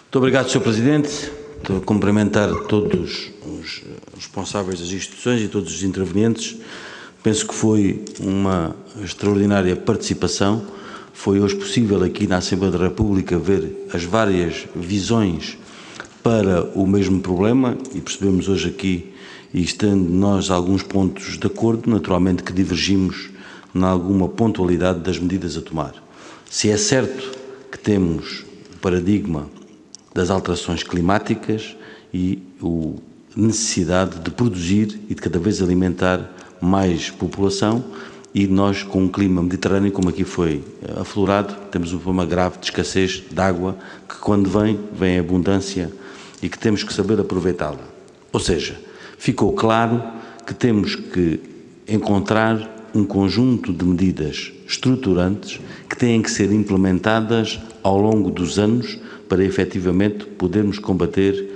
Muito obrigado, Sr. Presidente. Estou a cumprimentar todos os responsáveis das instituições e todos os intervenientes. Penso que foi uma extraordinária participação. Foi hoje possível aqui na Assembleia da República ver as várias visões para o mesmo problema e percebemos hoje aqui, e estando nós alguns pontos de acordo, naturalmente que divergimos em alguma pontualidade das medidas a tomar. Se é certo que temos o paradigma das alterações climáticas e a necessidade de produzir e de cada vez alimentar mais população, e nós, com um clima mediterrâneo, como aqui foi aflorado, temos um problema grave de escassez de água, que quando vem em abundância e que temos que saber aproveitá-la. Ou seja, ficou claro que temos que encontrar um conjunto de medidas estruturantes que têm que ser implementadas ao longo dos anos para efetivamente podermos combater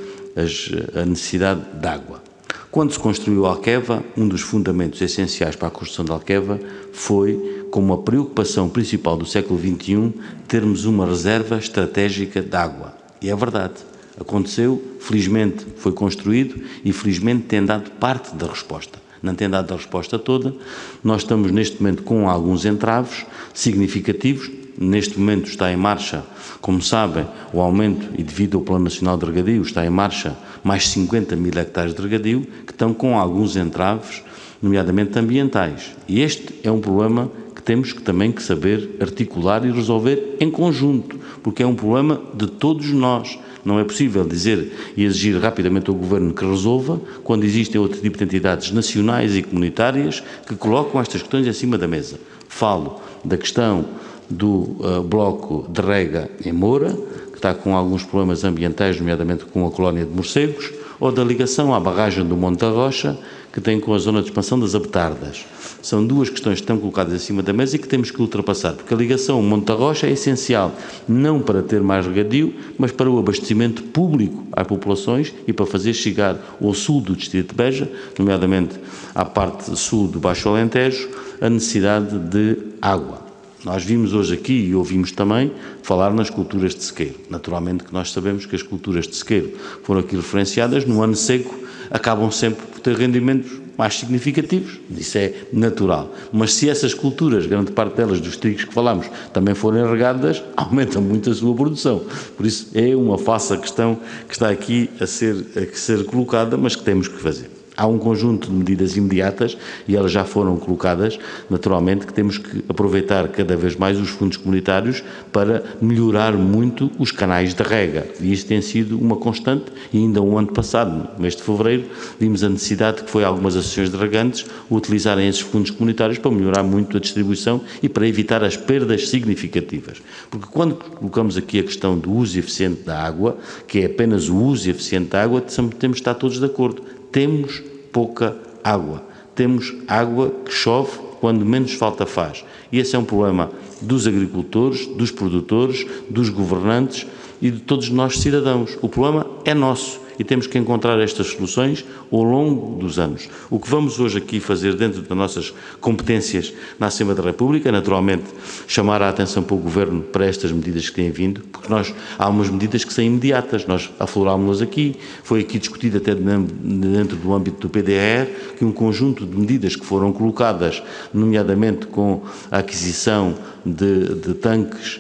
a necessidade de água. Quando se construiu a Alqueva, um dos fundamentos essenciais para a construção da Alqueva foi, como a preocupação principal do século XXI, termos uma reserva estratégica de água. E é verdade. Aconteceu, felizmente foi construído e felizmente tem dado parte da resposta. Não tem dado a resposta toda. Nós estamos neste momento com alguns entraves significativos. Neste momento está em marcha, como sabem, o aumento, e devido ao Plano Nacional de Regadio, está em marcha mais 50 mil hectares de regadio, que estão com alguns entraves, nomeadamente ambientais. E este é um problema que temos também que saber articular e resolver em conjunto, porque é um problema de todos nós. Não é possível dizer e exigir rapidamente ao Governo que resolva, quando existem outro tipo de entidades nacionais e comunitárias que colocam estas questões acima da mesa. Falo da questão do bloco de rega em Moura, que está com alguns problemas ambientais, nomeadamente com a colónia de morcegos, ou da ligação à barragem do Monte da Rocha, que tem com a zona de expansão das abetardas. São duas questões que estão colocadas acima da mesa e que temos que ultrapassar, porque a ligação ao Monte da Rocha é essencial, não para ter mais regadio, mas para o abastecimento público às populações e para fazer chegar ao sul do distrito de Beja, nomeadamente à parte sul do Baixo Alentejo, a necessidade de água. Nós vimos hoje aqui e ouvimos também falar nas culturas de sequeiro. Naturalmente que nós sabemos que as culturas de sequeiro foram aqui referenciadas, no ano seco acabam sempre por ter rendimentos mais significativos, isso é natural. Mas se essas culturas, grande parte delas dos trigos que falámos, também forem regadas, aumenta muito a sua produção. Por isso é uma falsa questão que está aqui a ser colocada, mas que temos que fazer. Há um conjunto de medidas imediatas, e elas já foram colocadas, naturalmente, que temos que aproveitar cada vez mais os fundos comunitários para melhorar muito os canais de rega. E isso tem sido uma constante, e ainda um ano passado, no mês de fevereiro, vimos a necessidade que foi algumas associações de regantes utilizarem esses fundos comunitários para melhorar muito a distribuição e para evitar as perdas significativas. Porque quando colocamos aqui a questão do uso eficiente da água, que é apenas o uso eficiente da água, temos de estar todos de acordo. Temos pouca água. Temos água que chove quando menos falta faz. E esse é um problema dos agricultores, dos produtores, dos governantes e de todos nós cidadãos. O problema é nosso e temos que encontrar estas soluções ao longo dos anos. O que vamos hoje aqui fazer dentro das nossas competências na Assembleia da República, naturalmente, chamar a atenção para o Governo para estas medidas que têm vindo, porque há umas medidas que são imediatas, nós aflorámos-las aqui, foi aqui discutido até dentro do âmbito do PDR, que um conjunto de medidas que foram colocadas, nomeadamente com a aquisição de tanques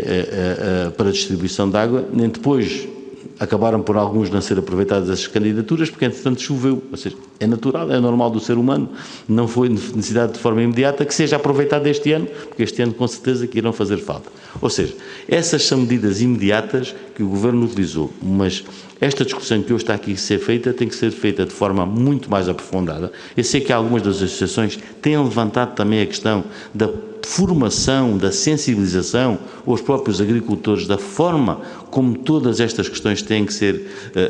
para distribuição de água, nem depois acabaram por alguns não ser aproveitadas essas candidaturas, porque entretanto choveu, ou seja, é natural, é normal do ser humano, não foi necessidade de forma imediata que seja aproveitado este ano, porque este ano com certeza que irão fazer falta. Ou seja, essas são medidas imediatas que o Governo utilizou, mas esta discussão que hoje está aqui a ser feita tem que ser feita de forma muito mais aprofundada. Eu sei que algumas das associações têm levantado também a questão da formação, da sensibilização aos próprios agricultores, da forma como todas estas questões têm que ser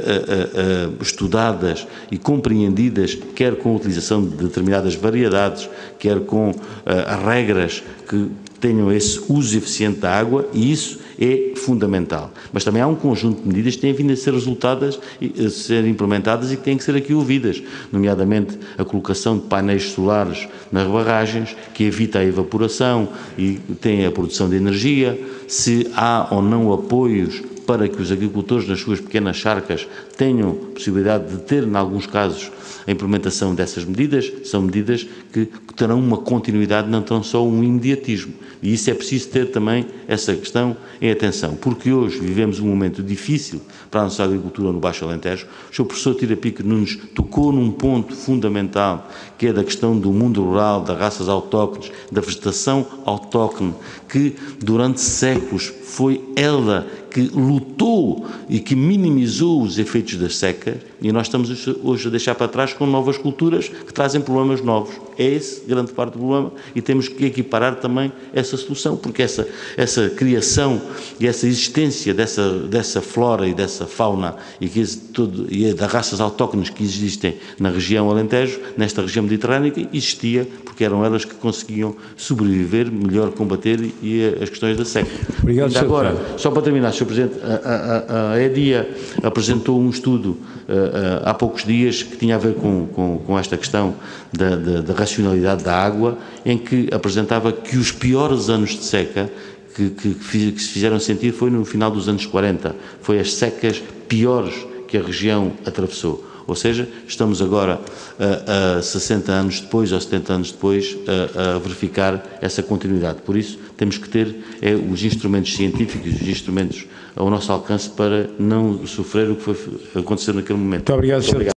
estudadas e compreendidas, quer com a utilização de determinadas variedades, quer com regras que tenham esse uso eficiente da água, e isso é fundamental. Mas também há um conjunto de medidas que têm vindo a ser resultadas, a ser implementadas e que têm que ser aqui ouvidas, nomeadamente a colocação de painéis solares nas barragens, que evita a evaporação e tem a produção de energia, se há ou não apoios para que os agricultores nas suas pequenas charcas tenham possibilidade de ter, em alguns casos, a implementação dessas medidas. São medidas que terão uma continuidade, não terão só um imediatismo. E isso é preciso ter também essa questão em atenção, porque hoje vivemos um momento difícil para a nossa agricultura no Baixo Alentejo. O Sr. Professor Tirapique Nunes tocou num ponto fundamental, que é da questão do mundo rural, das raças autóctones, da vegetação autóctone, que durante séculos foi ela que lutou e que minimizou os efeitos da seca, e nós estamos hoje a deixar para trás com novas culturas que trazem problemas novos. É esse grande parte do problema, e temos que equiparar também essa solução, porque essa criação e essa existência dessa flora e dessa fauna e das raças autóctones que existem na região Alentejo, nesta região mediterrânea, existia porque eram elas que conseguiam sobreviver, melhor combater as questões da seca. Obrigado, Sr. Agora, só para terminar, Sr. Presidente, a EDIA apresentou um estudo há poucos dias que tinha a ver com esta questão da racionalidade da água, em que apresentava que os piores anos de seca que se fizeram sentir foi no final dos anos 40, foi as secas piores que a região atravessou. Ou seja, estamos agora a 60 anos depois, ou 70 anos depois, a verificar essa continuidade. Por isso, temos que ter os instrumentos científicos, os instrumentos ao nosso alcance para não sofrer o que foi acontecer naquele momento. Muito obrigado, Sr.